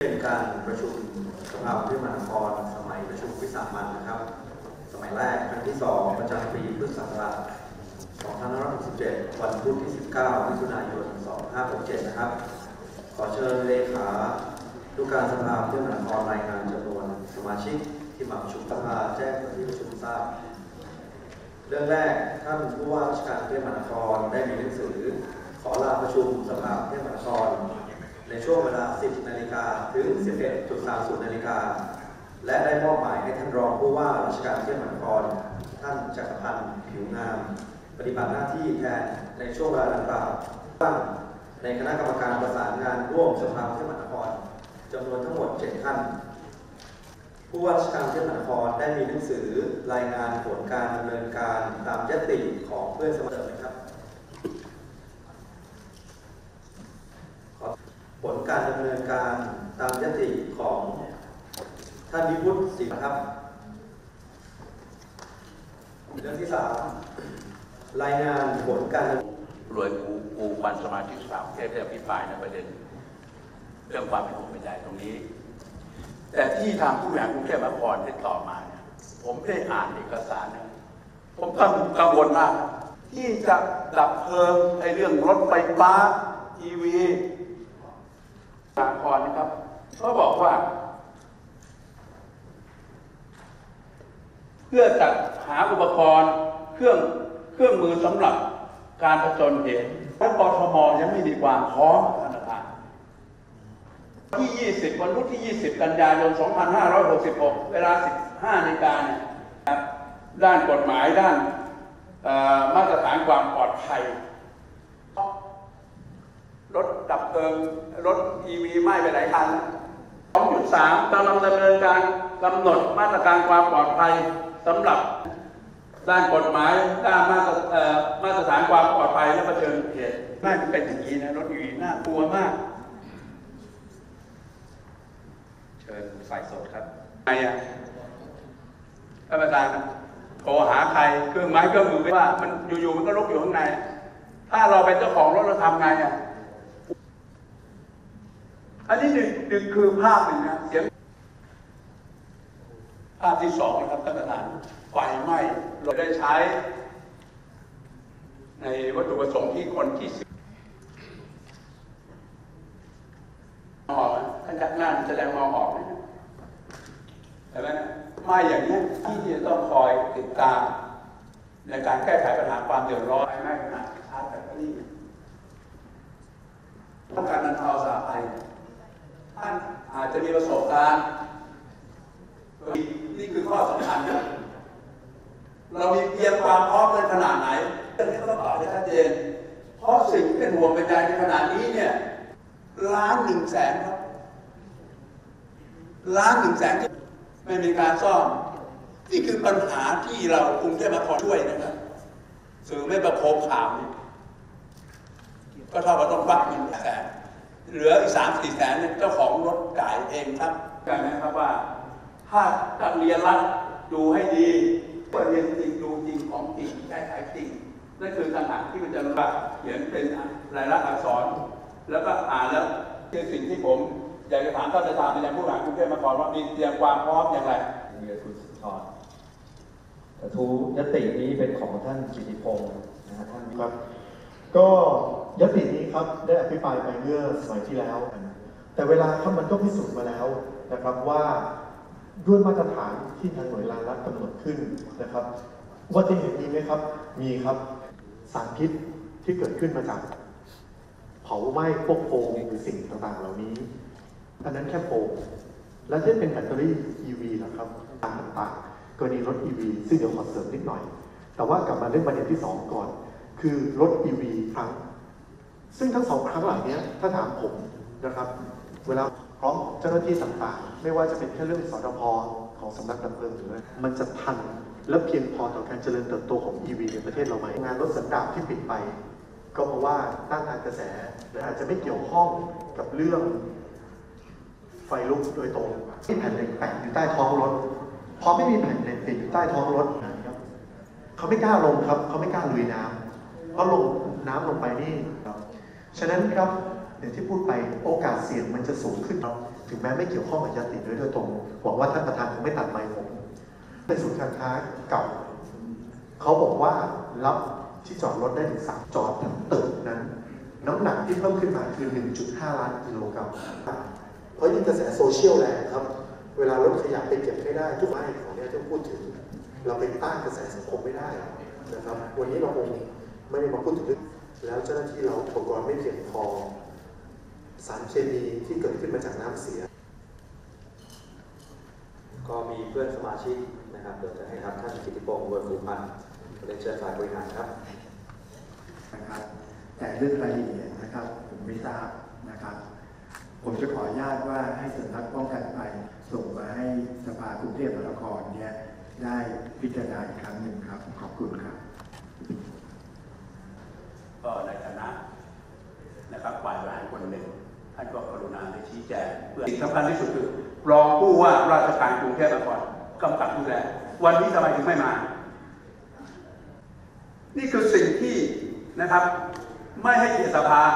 เป็นการประชุมสภากรุงเทพมหานครสมัยประชุมวิสามัญนะครับสมัยแรกครั้งที่2ประจำปีพุทธศักราช2567วันพุธที่19มิถุนายน2567นะครับขอเชิญเลขานุการสภากรุงเทพมหานครรายงานจำนวนสมาชิกที่มาประชุมสภาแจ้งที่ประชุมทราบเรื่องแรกท่านผู้ว่าราชการกรุงเทพมหานครได้มีหนังสือขอลาประชุมสภากรุงเทพมหานครในช่วงเวลา 10 นาฬิกาถึง 11.30 นาฬิกาและได้มอบหมายให้ท่านรองผู้ว่าราชการกรุงเทพมหานครท่านจักรพันธ์ผิวงามปฏิบัติหน้าที่แทนในช่วงเวลาดังกล่าวตั้งในคณะกรรมการประสานงานร่วมสภากรุงเทพมหานครจำนวนทั้งหมด 7 ท่านผู้ว่าราชการกรุงเทพมหานครได้มีหนังสือรายงานผลการดำเนินการตามยติของเพื่อนสมาชิกนะครับผลการดำเนินการตามยติของท่านวิวุฒิศิลป์ครับเรื่องที่3รายงานผลการรวยกูปันสมาชิกสภากรุงเทพได้อภิปรายในประเด็นเรื่องความเป็นห่วงเป็นใยตรงนี้แต่ที่ทางผู้บริหารกรุงเทพมหานครได้ตอบมาเนี่ยผมได้อ่านเอกสารนะผมกังวลมากที่จะดับเพลิงไอ้เรื่องรถไฟฟ้า EV สากลนะครับเขาบอกว่าเพื่อจัดหาอุปกรณ์เครื่องมือสำหรับการผจญเหตุและกทมยังไม่มีความพร้อมธนาคารที่ 20 วันพุธที่ 20 กันยายน 2566 เวลา 15 นาฬิกาเนี่ยด้านกฎหมายด้านมาตรฐานความปลอดภัยรถดับเพลิงรถ EV ไหม้ไปหลายคัน 2.3 กำลังดำเนินการกำหนดมาตรการความปลอดภัยสำหรับด้านกฎหมายด้านมาตรฐานความปลอดภัยและเผชิญเหตุไม่เป็นอย่างนี้นะรถ EV น่ากลัวมากเชิญฝ่ายสดครับใครท่านประธานโทรหาใครเครื่องไม้เครื่องมือว่ามันอยู่ๆมันก็ลุกอยู่ข้างในถ้าเราเป็นเจ้าของรถเราทำไงอันนี้หนึ่งคือภาพหนึ่งนะเสียงภาพที่2นะครับท่านประธานไฟไหม้เราได้ใช้ในวัตถุประสงค์ที่คนที่มองท่านจักรน่านแสดงมองออกนะเห็นไหมไม่อย่างนี้ที่จะต้องคอยติดตามในการแก้ไขปัญหาความเดือดร้อนไม่ขนาดชาร์จแบตเตอรี่ต้องการบรรเทาสาภัยท่านอาจจะมีประสบการณ์นี่คือข้อสำคัญนะเรามีเตรียมความพร้อมในขนาดไหนเรื่องนี้ก็ต้องตอบให้ชัดเจนเพราะสิ่งที่เป็นห่วงเป็นใยในขนาดนี้เนี่ย1,100,000ครับ1,100,000ที่ไม่มีการซ่อมนี่คือปัญหาที่เรากรุงเทพมหานครช่วยนะครับสื่อไม่ประโคมข่าวนี่ก็เท่ากับต้องควักเงิน100,000เหลืออีก3-4 แสนเจ้าของรถจ่ายเองครับกันนะครับว่าถ้านักเรียนรัฐดูให้ดีว่าเรียนจริงดูจริงของจริงแก้ไขจริงนั่นคือต่างหากที่มันจะมาเขียนเป็นรายลักษณ์อักษรแล้วก็อ่านแล้วคือสิ่งที่ผมอยากจะถามท่านประธานในผู้บริหารกรุงเทพมหานครว่ามีเตรียมความพร้อมอย่างไรมีคุณสุนทรกระทู้ยตินี้เป็นของท่านกิติพงศ์นะท่านครับก็ยตินี้ครับได้อภิปรายไปเมื่อสมัยที่แล้วแต่เวลาครับมันก็พิสูจน์มาแล้วนะครับว่าด้วยมาตรฐานที่ทางหน่วยงานรัฐกำหนดขึ้นนะครับอุบัติเหตุมีไหมครับมีครับสารพิษที่เกิดขึ้นมาจากเผาไหม้พวกโฟมหรือสิ่งต่างๆเหล่านี้อันนั้นแค่โฟมและที่เป็นแบตเตอรี่ EV นะครับต่างๆกรณีรถ EV ซึ่งเดี๋ยวขอเสริมนิดหน่อยแต่ว่ากลับมาเรื่องประเด็นที่2ก่อนคือรถ EV ครั้งซึ่งทั้ง2ครั้งเหล่านี้ถ้าถามผมนะครับเวลาพร้อมเจ้าหน้าที่ต่างๆไม่ว่าจะเป็นแค่เรื่องสทพ.ของสำนักดับเพลิงหรือมันจะทันและเพียงพอต่อการเจริญเติบโตของ EV ในประเทศเราไหมงานรถสันดาปที่ปิดไปก็เพราะว่าต้านทานกระแสและอาจจะไม่เกี่ยวข้องกับเรื่องไฟลุกโดยตรงที่แผ่นเหล็กแปะอยู่ใต้ท้องรถพอไม่มีแผ่นเหล็กติดอยู่ใต้ท้องรถนะครับเขาไม่กล้าลงครับเขาไม่กล้าลุยน้ำเพราะลงน้ำลงไปนี่ครับฉะนั้นครับอย่างที่พูดไปโอกาสเสี่ยงมันจะสูงขึ้นครับถึงแม้ไม่เกี่ยวข้องกับยติโดยตรงหวังว่าท่านประธานคงไม่ตัดไมค์ผมเป็นศูนย์การค้าเก่าเขาบอกว่ารับที่จอดรถได้ถึง3จอดทั้งตึกนั้นน้ำหนักที่เพิ่มขึ้นมาคือ 1.5 ล้านกิโลกรัมเพราะยิ่งกระแสโซเชียลแรงครับเวลารถขยะไปเก็บไม่ได้ทุกไม้ของนี้ต้องพูดถึงเราไปต้านกระแสสังคมไม่ได้นะครับวันนี้เราคงไม่ได้มาพูดถึงแล้วเจ้าหน้าที่เราอุปกรณ์ไม่เพียงพอสารเคมีที่เกิดขึ้นมาจากน้ำเสียก็มีเพื่อนสมาชิกนะครับเดี๋ยวจะให้ครับท่านกิติพงศ์เวิร์ดภูพันธ์เรียนเชิญฝ่ายบริหารครับนะครับแต่เรื่องรายละเอียดนะครับผมไม่ทราบนะครับผมจะขออนุญาตว่าให้สำนักป้องกันภัยส่งมาให้สภากรุงเทพมหานครเนี่ยได้พิจารณาอีกครั้งหนึ่งครับขอบคุณครับก็ในฐานะนะครับฝ่ายบริหารคนหนึ่งท่านก็กรุณาได้ชี้แจงเพื่อสิ่งสำคัญที่สุดคือรองผู้ว่าราชการกรุงเทพมหานครกำกับดูแลวันนี้ทำไมถึงไม่มานี่คือสิ่งที่นะครับไม่ให้เกียรติสภา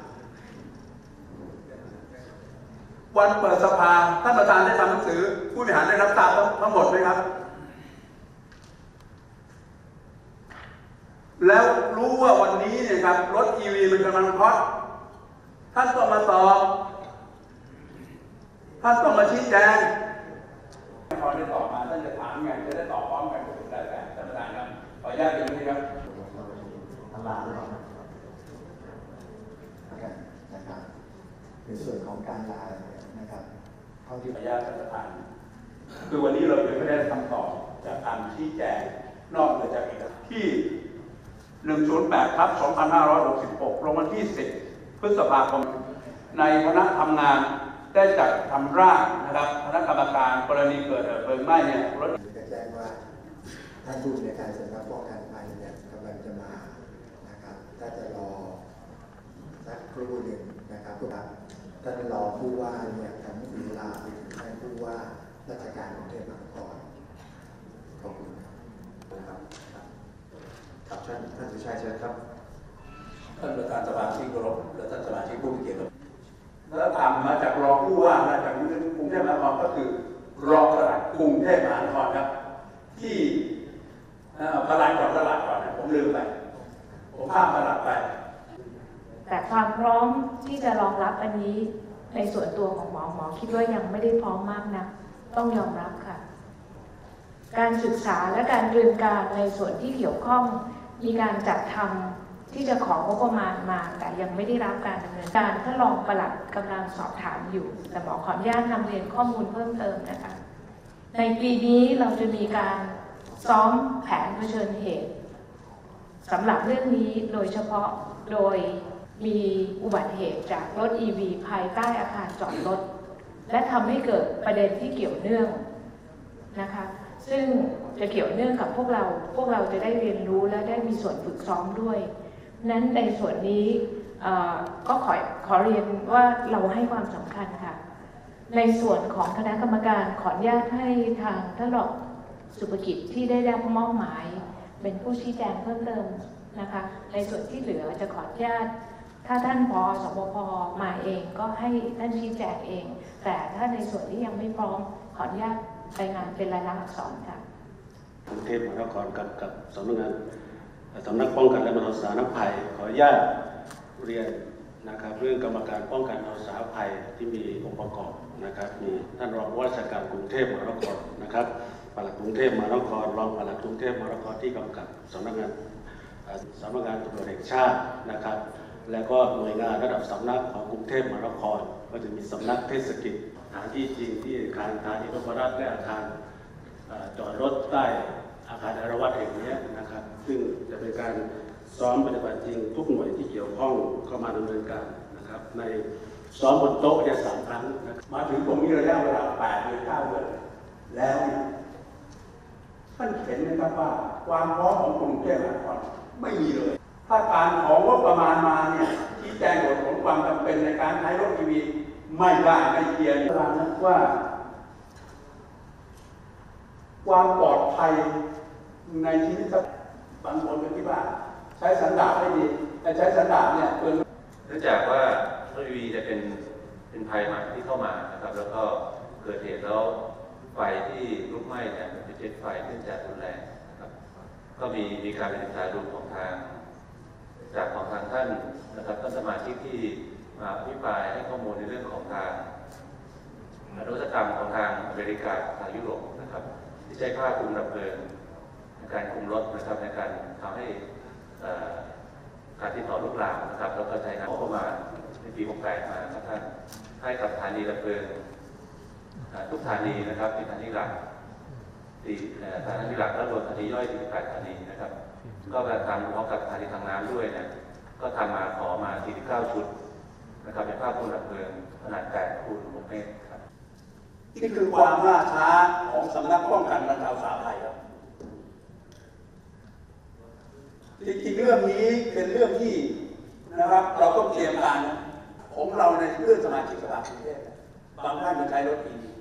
วันเปิดสภาท่านประธานได้ทำหนังสือผู้บริหารได้รับทราบทั้งหมดไหมครับแล้วรู้ว่าวันนี้เนี่ยครับรถ EV มันกำลังฮอตท่านต้องมาตอบท่านต้องมาชี้แจงพอได้ตอบมาท่านจะถามไงจะได้ตอบพร้อมกันก็ได้แต่ท่านประธานครับขออนุญาตเป็นนี้ครับนะครับในส่วนของการลานะครับขออนุญาตท่านประธานคือวันนี้เรายังไม่ได้คำตอบจากการชี้แจงนอกเหนือจากเอกสารที่108/2566 ลงวันที่ 10 พฤษภาคมในคณะทำงานได้จัดทำร่างนะครับคณะกรรมการกรณีเกิดเพลิงไหม้เนี่ยรถจะแจ้งว่าท่านผู้ในการสำนักป้องกันภัยเนี่ยกำลังจะมานะครับถ้าจะรอสักครู่หนึ่งนะครับท่านรอผู้ว่าเนี่ยทำเวลาไปถึงท่านผู้ว่าราชการกรุงเทพมหานครขอบคุณนะครับครับท่านสุชัยเชิญครับท่านประธานสภาที่เคารพและท่านสมาชิกผู้มีเกียรติแล้วตามมาจากรองผู้ว่าราชการกรุงเทพมหานครก็คือรองปลัดกรุงเทพมหานครครับที่ปลัดก่อนตลาดก่อนนะผมลืมไปผมข้ามตลาดไปแต่ความพร้อมที่จะรองรับอันนี้ในส่วนตัวของหมอคิดว่ายังไม่ได้พร้อมมากนะต้องยอมรับค่ะการศึกษาและการเตรียมการในส่วนที่เกี่ยวข้องมีการจัดทำที่จะของงบประมาณมาแต่ยังไม่ได้รับการดำเนินการท่านรองปลัดกำลังสอบถามอยู่แต่หมอขออนุญาตนำเรียนข้อมูลเพิ่มเติมนะคะในปีนี้เราจะมีการซ้อมแผนเผชิญเหตุสำหรับเรื่องนี้โดยเฉพาะโดยมีอุบัติเหตุจากรถ EV ภายใต้อาคารจอดรถและทำให้เกิดประเด็นที่เกี่ยวเนื่องนะคะซึ่งจะเกี่ยวเนื่องกับพวกเราจะได้เรียนรู้และได้มีส่วนฝึกซ้อมด้วยนั้นในส่วนนี้ก็ขอเรียนว่าเราให้ความสำคัญค่ะในส่วนของคณะกรรมการขออนุญาตให้ทางท่านรองสุภกิจที่ได้รับมอบหมายเป็นผู้ชี้แจงเพิ่มเติมนะคะในส่วนที่เหลือจะขออนุญาตถ้าท่านผอ.สบพ.มาเองก็ให้ท่านชี้แจงเองแต่ถ้าในส่วนที่ยังไม่พร้อมขออนุญาตรายงานเป็นลายลักษณ์อักษรค่ะกรุงเทพมหานครกับสำนักงานสำนักป้องกันและบรรเทาสาธารณภัยขออนุญาตเรียนนะครับเรื่องกรรมการป้องกันบรรเทาสาธารณภัยที่มีองค์ประกอบนะครับมีท่านรองผู้ว่าราชการกรุงเทพมหานครนะครับปลัดกรุงเทพมหานครรองปลัดกรุงเทพมหานครที่กำกับสำนักงานตำรวจแห่งชาตินะครับและก็หน่วยงานระดับสำนักของกรุงเทพมหานครก็จะมีสำนักเทศกิจสถานที่จริงที่อาคารสถานีรถไฟฟ้าและอาคารจอดรถใต้อาคารอารวัตแห่งนี้นะครับซึ่งจะเป็นการซ้อมปฏิบัติจริงทุกหน่วยที่เกี่ยวข้องเข้ามาดำเนินการนะครับในซ้อมบนโต๊ะจะ3 ครั้งมาถึงตรงนี้ระยะเวลา8 เดือน 9 เดือนแล้วเนี่ยท่านเห็นไหมครับว่าความพร้อมของกรุงเทพมหานครไม่มีเลยถ้าการของงบประมาณมาเนี่ยชี้แจงเหตุผลความจำเป็นในการใช้รถ EV ไม่ได้ไม่เคลียร์ว่าความปลอดภัยในชีวิตบางคนก็คิดว่าใช้สันดาปไม่ดีแต่ใช้สันดาปเนี่ยเนื่องจากว่ารถ EV จะเป็นเป็นภัยใหม่ที่เข้ามานะครับแล้วก็เกิดเหตุแล้วไฟที่ลุกไหม้เนี่ยเป็นเจ็ดไฟที่จะรุนแรงนะครับก็มีการศึกษาดูของทางท่านนะครับท่านสมาชิกที่มาอภิปรายให้ข้อมูลในเรื่องของทางนวัตกรรมของทางอเมริกาทางยุโรปนะครับที่ใช้ผ้าคลุมดับเพลิงในการคุมรถนะครับในการทำให้การติดต่อลุกลามนะครับแล้วก็ใช้งบประมาณในปี 68 มาครับท่านให้กับสถานีดับเพลิงทุกสถานีนะครับเป็นสถานีหลักสถานีหลักแล้วรวมสถานีย่อย48สถานีนะครับก็การทำพร้อมกับสถานีทางน้ำด้วยเนี่ยก็ทำมาขอมา49ชุดนะครับเป็นผ้าคลุมดับเพลิงขนาด8 คูณ 6 เมตรครับนี่คือความล่าช้าของสำนักป้องกันบรรเทาสาธารณภัยครับจริงๆเรื่องนี้เป็นเรื่องที่นะครับเราต้องเตรียมการของเราในเรื่องสมาชิกสภากรุงเทพบางท่านมันใช้รถอีวี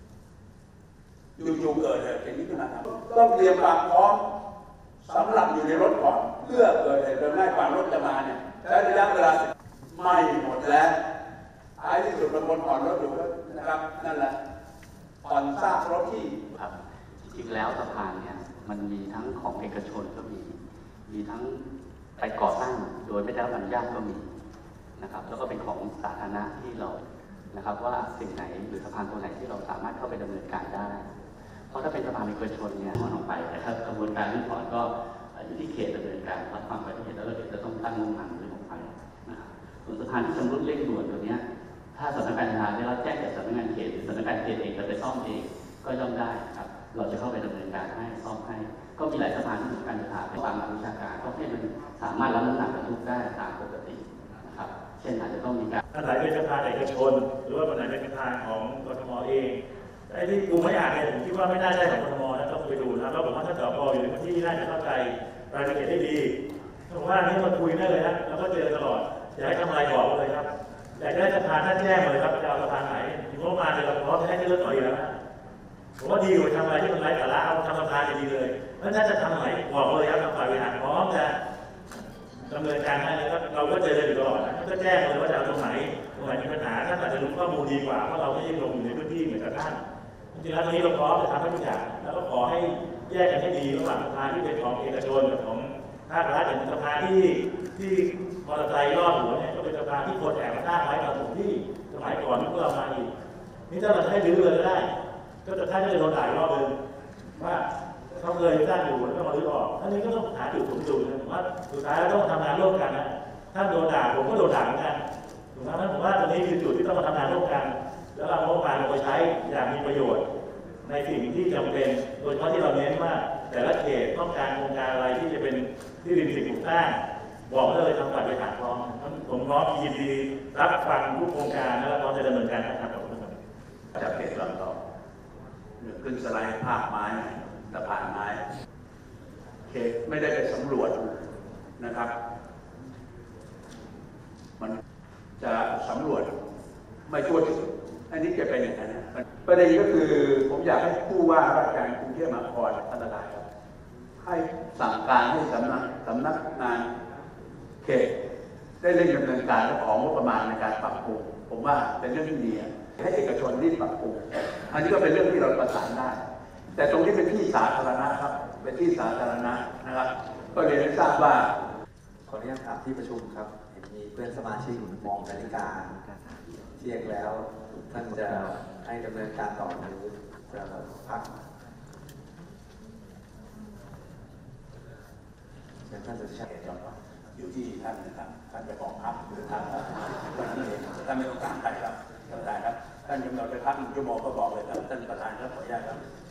อยู่ๆเกิดเหตุอย่างนี้ขึ้นมาครับต้องเตรียมความพร้อมสำหรับอยู่ในรถก่อนเพื่อเกิดเหตุเพลิงไหม้ก่อนรถจะมาเนี่ยใช้ระยะเวลาไหม้หมดแล้วท้ายที่สุดบางคนผ่อนรถอยู่นะครับนั่นแหละผ่อนซากรถที่ครับจริงๆแล้วสะพานเนี่ยมันมีทั้งของเอกชนก็มีทั้งไปก่อสร้างโดยไม่ได้รับอนุญาตก็มีนะครับแล้วก็เป็นของสาธารณะที่เรานะครับว่าสิ่งไหนหรือสะพานตัวไหนที่เราสามารถเข้าไปดำเนินการได้เพราะถ้าเป็นสะพานเอกชนเนี่ยถอนออกไปนะครับกระบวนการที่ถอนก็อยู่ที่เขตดำเนินการรับฟังไปที่เขตแล้วเราจะต้องตั้งงบประมาณเรื่องออกไปนะครับส่วนสะพานที่ชำรุดเร่งด่วนตัวนี้ถ้าสำนักงานทางได้รับแจ้งจากสำนักงานเขตหรือสำนักงานเขตเองจะไปซ่อมเองก็ย่อมได้ครับเราจะเข้าไปดำเนินการให้ซ่อมให้ก็มีหลายสะพานที่สำนักงานทางในความวิชาการก็ให้มันสามารถรับน้ำหนักบรรทุกได้ตามปกตินะครับเช่นอาจจะต้องมีการถ้าไหนเป็นสะพานเอกชนหรือว่าไหนเป็นสะพานของกทมเองไอ้ที่กูไม่อยากเนี่ยผมคิดว่าไม่น่าใช่ของกทมนะต้องไปดูนะแล้วผมว่าถ้าสปอยู่ในพื้นที่น่าจะเข้าใจรายละเอียดได้ดีผมว่านี่มาคุยได้เลยนะแล้วก็เจอตลอดอยากให้ทำอะไรบอกเลยครับอยากได้สะพานท่านแจ้งเลยครับจะเอาสะพานไหนถึงว่ามาเลยเราพร้อมจะให้เลือกหน่อยแล้วนะผมว่าดีกว่าทำอะไรที่มันไร้สาระเอาทำสะพานดีเลยแล้วถ้าจะทำไหนบอกเลยครับทางฝ่ายบริหารพร้อมจะดำเนินการให้แล้วเราก็เจออยู่ตลอดนะก็แจ้งเลยว่าจะเอาตรงไหนมีปัญหาท่านอาจจะรู้ข้อมูลดีกว่าเพราะเราไม่ได้ลงอยู่ในพื้นที่เหมือนกับท่านจริงๆแล้วตรงนี้เราพร้อมจะทำให้ทุกอย่างแล้วก็ขอให้แยกกันให้ดีระหว่างสะพานที่เป็นของเอกชนกับของภาครัฐอย่างสะพานที่มอเตอร์ไซค์รอดหัวเนี่ยก็เป็นสะพานที่คนแอบมาสร้างไว้ตอนผมที่สมัยก่อนที่พวกเรามาอีกนี่ถ้าเราให้รื้อเลยได้ก็จะท่านก็จะโดนด่ารอบนึงว่าเขาเคยสร้างอยู่แล้วก็มารื้อออกอันนี้ก็ต้องหาจุดสมดุลนะผมว่าสุดท้ายเราต้องทำงานร่วมกันนะท่านโดนด่าผมก็โดนด่าเหมือนกันถูกไหมผมว่าตรงนี้คือจุดที่ต้องมาทำงานร่วมกันแล้วเราเอาการไปใช้อย่างมีประโยชน์ในสิ่งที่จำเป็นโดยเฉพาะที่เราเน้นว่าแต่ละเขตต้องการโครงการอะไรที่จะเป็นที่ดินสิ่งปลูกสร้างบอกเลยทางฝ่ายบริหารพร้อมผมพร้อมยินดีรับฟังทุกโครงการและพร้อมจะดำเนินการนะครับจะเขตลำต่อขึ้นสไลด์ภาพไม้สะพานไม้เขตไม่ได้ไปสำรวจนะครับมันจะสำรวจไม่ทั่วถึงอันนี้จะเป็นอย่างนั้นประเด็นก็คือผมอยากให้ผู้ว่าราชการกรุงเทพมหานครท่านนายกให้สั่งการให้สำนักงานเขตได้เร่งดำเนินการและของงบประมาณในการปรับปรุงผมว่าเป็นเรื่องที่ดีให้เอกชนรีบปรับปรุงอันนี้ก็เป็นเรื่องที่เราประสานได้แต่ตรงที่เป็นที่สาธารณะครับเป็นที่สาธารณะนะครับก็เรียนให้ทราบว่าขออนุญาตถามที่ประชุมครับเห็นมีเพื่อนสมาชิกมองนาฬิกาเที่ยงแล้วท่านจะให้ดำเนินการต่อหรือจะพักท่านจะใช้อยู่ที่ท่านนะครับท่านไปของพักหรือท่านวันนี้ท่านไม่ต้องการใครครับท่านประธานครับท่านกำหนดไปพัก1 ชั่วโมงก็บอกเลยครับท่านประธานครับขออนุญาตครับ